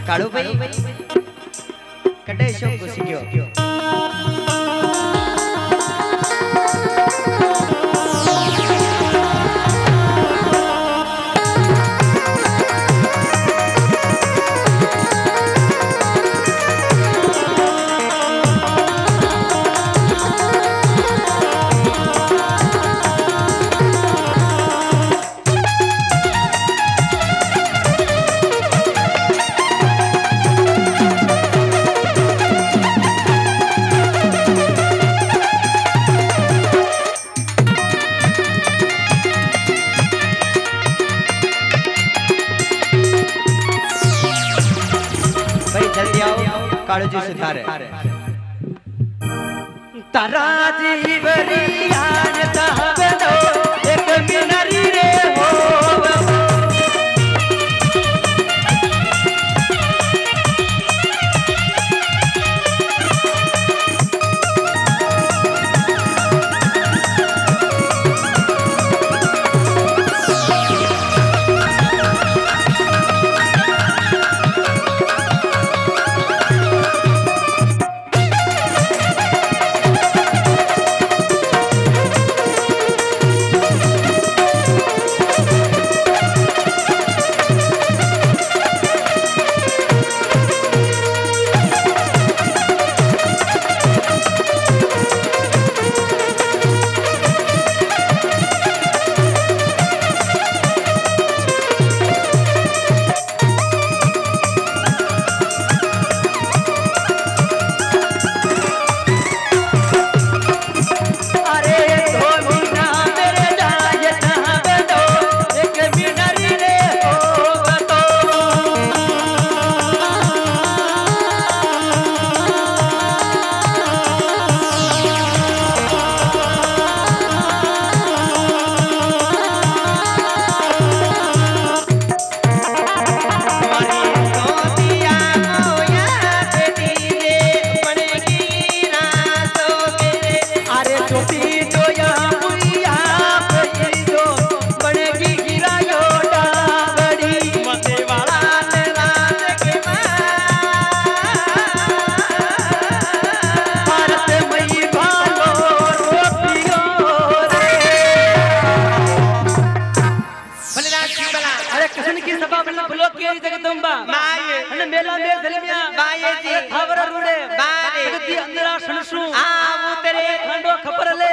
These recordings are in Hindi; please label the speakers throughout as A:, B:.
A: काळू भाई कटे शो घुसी गयो काळू जी सुधारे तारा जीवरी आन तहबनो एक मिनरी रे हो मेला में धलमिया बाये जी खबर रुड़े बारे जगती अंदरा सणसु आ वो तेरे खंडो खबर ले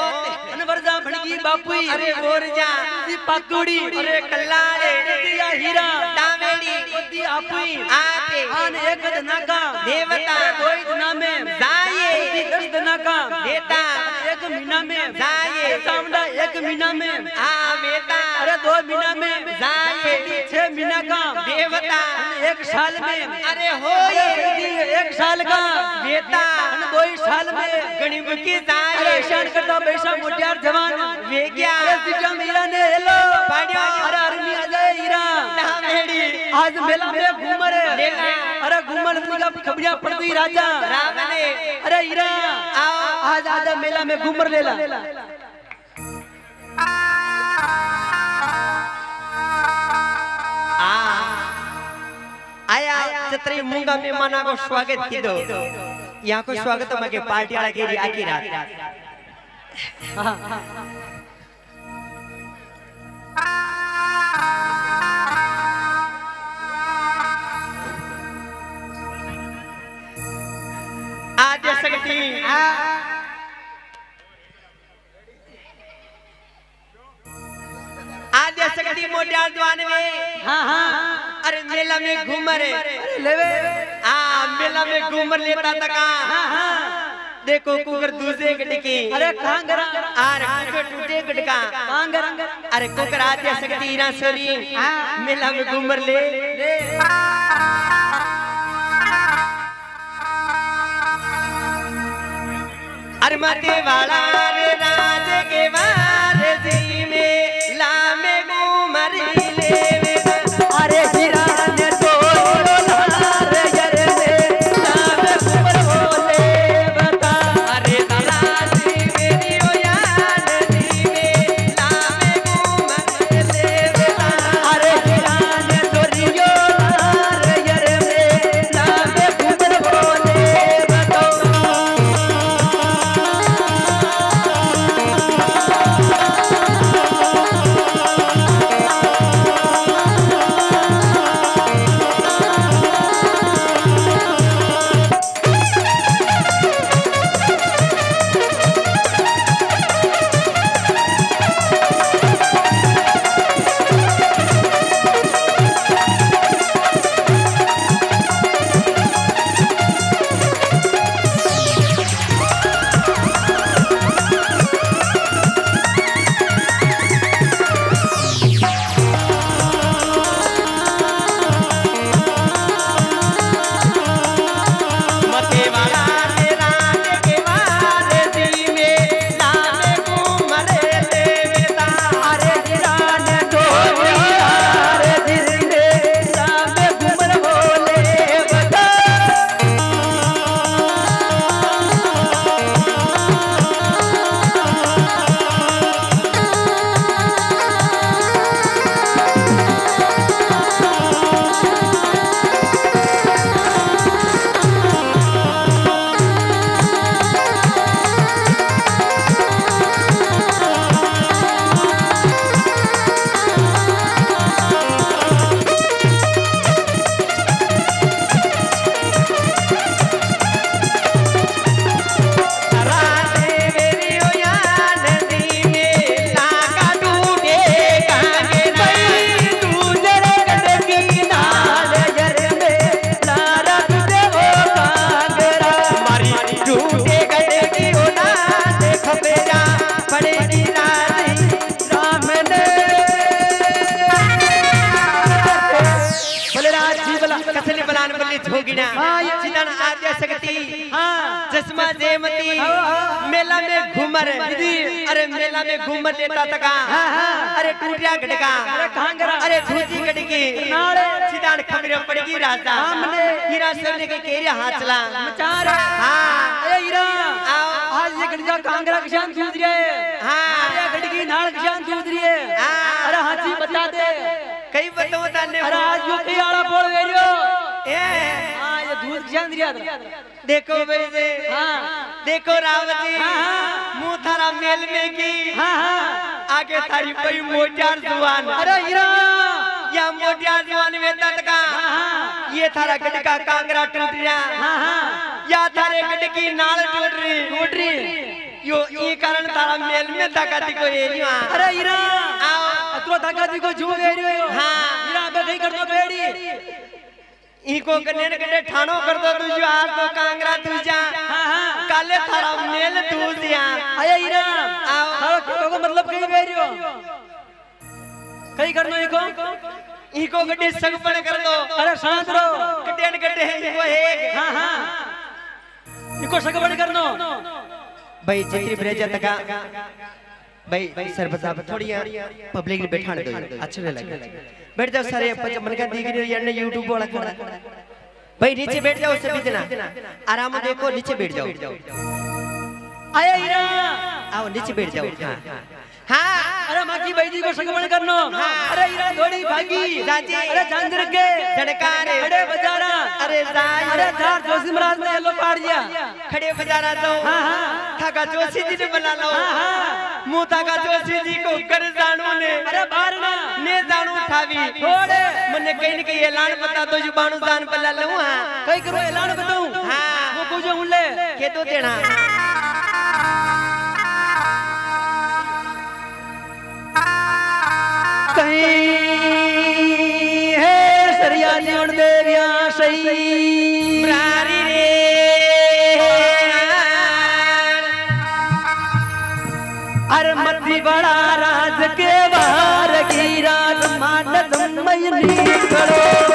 A: अनवरजा भणगी बापुई अरे ओरजा दी पातुड़ी अरे कल्लारे दिया हीरा दामेड़ी दी आपुई आते आन एक दनाका देवता कोई दना में जाए दी 10 दनाका देता एक महीना में जाए चावड़ा एक महीना में आ बेटा अरे 2 महीना में जाए 6 महीना का देवता एक साल में अरे हो एक साल का बेटा 2 साल में गणित की जाए अरे शान करता पैसा मोटियार जवान वे गया सिस्टम हीरा ने हेलो पाड़िया अरे आर्मी आ जाए हीरा नामेड़ी आज मेला में घूम रे अरे घूमन का खबरिया पड़ती राजा राम ने अरे हीरा आज आजा मेला में घूम लेला आया छतरी मूंगा मेहमाना को स्वागत की दो यहाँ को स्वागत मगे पार्टी वाला के आकी रात आज सकती आज सकती मोटियार जवान में हाँ हाँ अरे मेला में घूम रे लेवे मेला में घूम लेता तका हाँ हाँ देखो कुकर दूसरे गटकी अरे कांगरा आर कुकर टूटे गटका कांगरा अरे कुकर आज सकती ना सोरी मेला में घूम ले अरे मते वाला रे राज के वार जी में लामे घूमर ले अरे हीरा ने तो लार रे लामे घूमर बोले बता अरे राज मेरी ओ यार जी में लामे घूमर ले अरे हीरा ने तो रियो लार रे मलान बल्ली झोगिना चिदन आद्या शक्ति चश्मा जयमती मेला में घूमर अरे मेला में घूमर लेता तका अरे टूटिया गड़का अरे धूजी गड़की चिदन खबरे पड़गी राजा हीरा सबने के केरिया हाथ चला हां ए हीरा आज ये गड़का कांगरा किसान जूझ रहे हां ये गड़की नाल किसान जूझ रही है अरे हाथी बता दे कई बताओ ताने अरे आज यो कई आला बोल वेरियो ए हां ये दूध किसान दिया देखो भाई से हां देखो रावती मुंह थारा मेल में की हां आगे थारी कोई मोटियार जुबान अरे हीरा या मोटियार जुबान में तटका ये थारा गड़का कांगरा टूट रहा या थारे गड़की नाल टूट रही यो ई कारण तारा मेल में ताकती को एरियो अरे हीरा आओ अतरो ताकती को जो एरियो हां हीरा बे कई कर दो बेड़ी इको कनेन कने ठाणो कर दो तुझो आज तो कांगरा तुझा हां काले थारा मेल तुझिया अरे हीरा आओ को मतलब कई बेरियो कई करनो इको गड्डी संगपण कर दो अरे शांत रहो कटेन कटे इको है हां हां इको संगपण करनो भाई जितनी ब्रेजा तका भाई सरपंच साहब थोड़ी पब्लिक ने बैठाने दो अच्छे लगे बैठ जाओ सारे मन का दिख रही है YouTube वाला खड़ा भाई नीचे बैठ जाओ सभी जना आराम देखो नीचे बैठ जाओ आया हीरा आओ नीचे बैठ जाओ हां अरे माकी भाई जी को संगमण करनो अरे हीरा थोड़ी भागी जाजी अरे चांदर के झड़का रे खड़े बजारा अरे जाई अरे चार जोशी महाराज ने लो पाड़ दिया खड़े बजारा तो हां थाका जोशी जी ने बना लो मुंह थाका जोशी जी को कर जानू ने अरे बाहर ना ने जानू ठावी थोड़े मने कहीं न कहीं ऐलान बता तो जुबानू जान बल्ला लूं हां कई करो ऐलान बताऊं हां वो पूछो उनले के तो देना कहीं है सरिया नियण देविया सही प्रारी रे अरे मती बड़ा राज के बाहर की रात मानद मयनी करो